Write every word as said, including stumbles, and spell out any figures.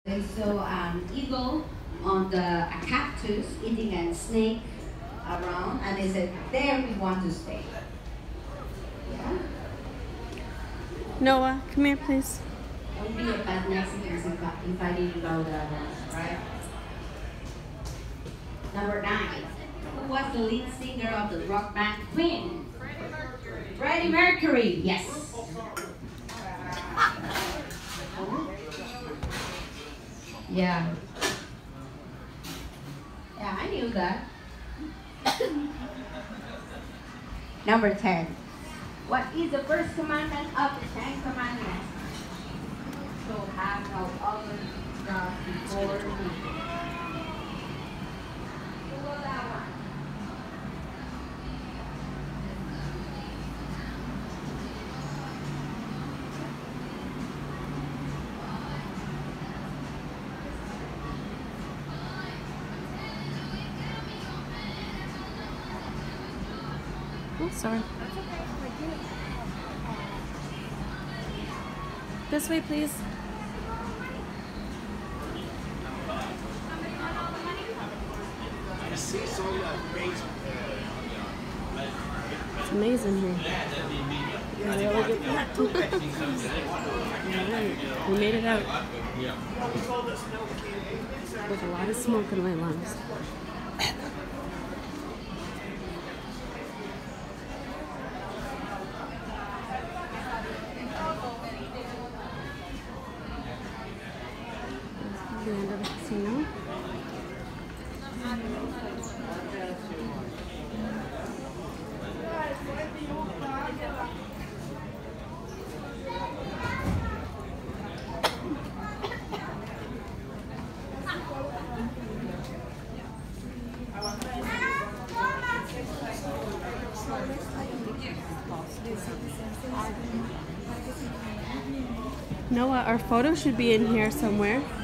I saw an eagle on the a cactus eating a snake around, and they said, "There we want to stay." Yeah. Noah, come here, please. Don't be a bad Mexicans if I, if I didn't know that one, right? Number nine. Who was the lead singer of the rock band Queen? Freddie Mercury. Freddie Mercury. Yes. Yeah. Yeah, I knew that. Number ten. What is the first commandment of the Ten Commandments? So have no other God before me. Who was that one? Oh, sorry. This way, please. It's amazing here. Really good. Alright, we made it out. There's a lot of smoke in my lungs. The end of the casino. Noah, our photo should be in here somewhere.